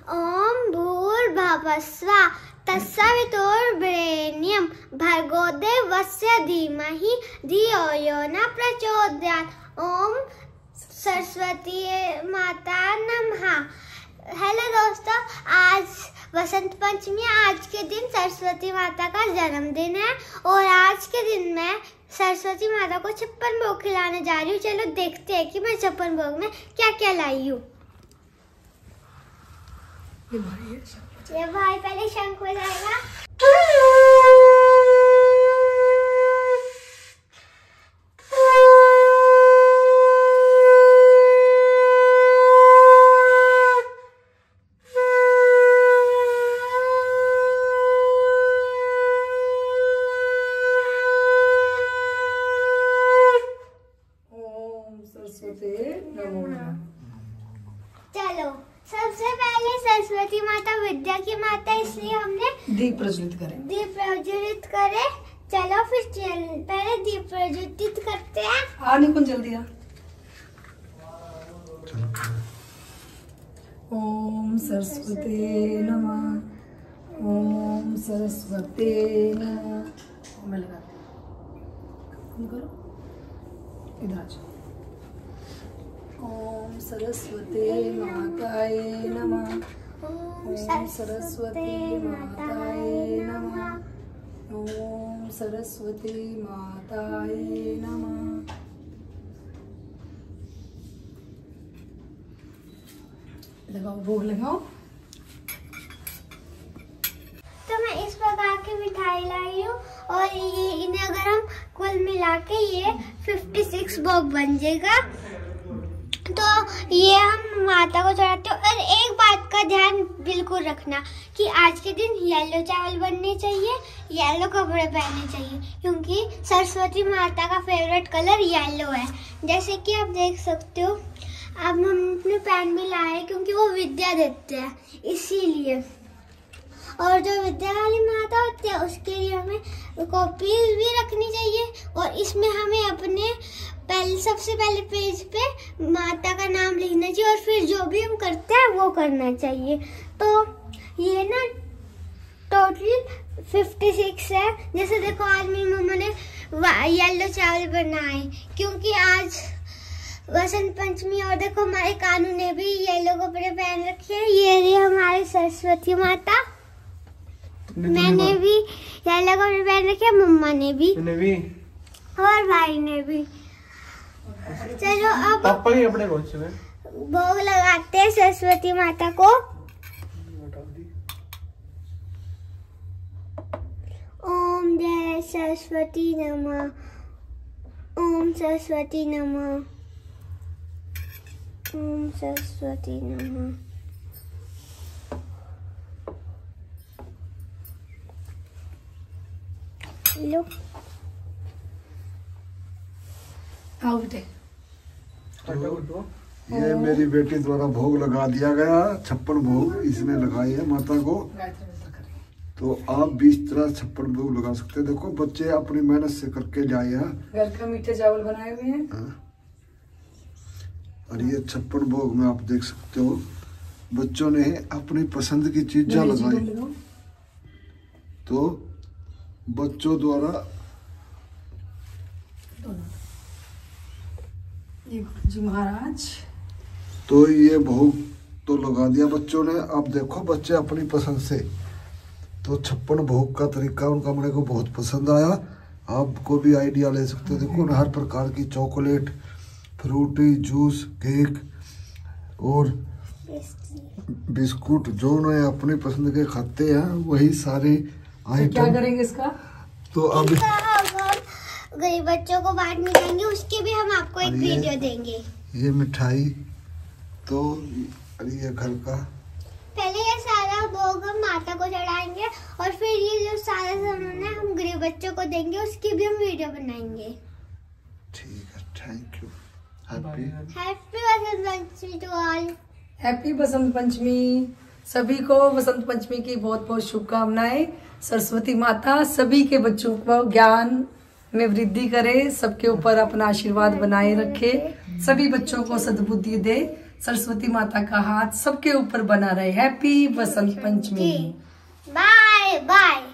ओम भूर्भुवस्सुः तत्सवितुर्वरेण्यं भर्गो देवस्य धीमहि धियो यो न प्रचोदयात्। ओम सरस्वती माता नमः। हेलो दोस्तों, आज वसंत पंचमी। आज के दिन सरस्वती माता का जन्मदिन है और आज के दिन मैं सरस्वती माता को 56 भोग खिलाने जा रही हूँ। चलो देखते हैं कि मैं 56 भोग में क्या क्या लाई हूँ। ये भाई पहले शंख बजाएगा। चलो सबसे पहले सरस्वती माता विद्या की माता, इसलिए हमने दीप प्रज्वलित करें। चलो फिर पहले दीप प्रज्वलित करते हैं। निकुंज जल्दी आ। ओम सरस्वती नमः। ओम सरस्वती नमः। मैं लगा करो इधर आ जाओ। ओम सरस्वती माताय नमः। ओम सरस्वती माताय नमः। ओम सरस्वती माताय नमः। लगाओ, भोग लगाओ। तो मैं इस प्रकार की मिठाई लाई हूँ और ये इन्हें अगर हम कुल मिला के ये 56 भोग बन जाएगा। तो ये हम माता को चढ़ाते हैं। और एक बात का ध्यान बिल्कुल रखना कि आज के दिन येलो चावल बनने चाहिए, येलो कपड़े पहनने चाहिए, क्योंकि सरस्वती माता का फेवरेट कलर येलो है। जैसे कि आप देख सकते हो, अब हम अपने पेन भी लाए क्योंकि वो विद्या देते हैं, इसीलिए। और जो विद्या वाली माता होती है उसके लिए हमें कॉपीज भी रखनी चाहिए और इसमें हमें अपने सबसे पहले पेज पे माता का नाम लिखना चाहिए और फिर जो भी हम करते हैं वो करना चाहिए। तो ये ना टोटल 56 है। जैसे देखो, आज मेरी मम्मा ने येलो चावल बनाए क्योंकि आज वसंत पंचमी। और देखो, हमारे कानू ने भी येलो कपड़े पहन रखे हैं। ये रही हमारी सरस्वती माता। मैंने भी येलो कपड़े पहन रखे, मम्मा ने भी और भाई ने भी। चलो अब पापा के कपड़े कौन से हैं? भोग लगाते हैं सरस्वती माता को। ओम जय सरस्वती नमः। ओम सरस्वती नमः। ओम सरस्वती नमः। लो आओ बेटे। ये मेरी बेटी द्वारा भोग लगा दिया गया। 56 भोग इसने लगाए हैं माता को। तो आप भी इस तरह 56 भोग लगा सकते हैं। देखो, बच्चे अपनी मेहनत से करके लाए हैं। घर का मीठे चावल बनाए हुए हैं। और ये 56 भोग में आप देख सकते हो, बच्चों ने अपनी पसंद की चीजें लगाई। तो बच्चों द्वारा जी महाराज, तो ये भोग तो लगा दिया बच्चों ने। अब देखो, बच्चे अपनी पसंद से। तो 56 भोग का तरीका उनका मेरे को बहुत पसंद आया। आपको भी आइडिया ले सकते हो। देखो ना, हर प्रकार की चॉकलेट, फ्रूटी, जूस, केक और बिस्कुट जो उन्हें अपनी पसंद के खाते हैं, वही सारे आइटम। क्या करेंगे इसका? तो अब गरीब बच्चों को बांटने जाएंगे, उसके भी हम आपको एक वीडियो देंगे। ये मिठाई तो ये घर का। पहले ये सारा भोग हम माता को चढ़ाएंगे और फिर ये जो सारा सामान है हम गरीब बच्चों को देंगे, उसकी भी हम वीडियो बनाएंगे। ठीक है, thank you. Happy Vasant Panchami to all. Happy Basant Panchami. सभी को बसंत पंचमी की बहुत बहुत शुभकामनाएं। सरस्वती माता सभी के बच्चों को ज्ञान में वृद्धि करे, सबके ऊपर अपना आशीर्वाद बनाए रखे, सभी बच्चों को सद्बुद्धि दे। सरस्वती माता का हाथ सबके ऊपर बना रहे। Happy Basant Panchami. Bye bye.